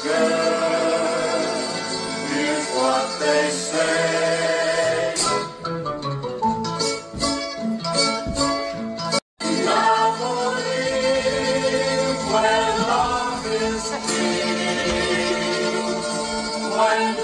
good. Here's what they say. Now believe when love is king. When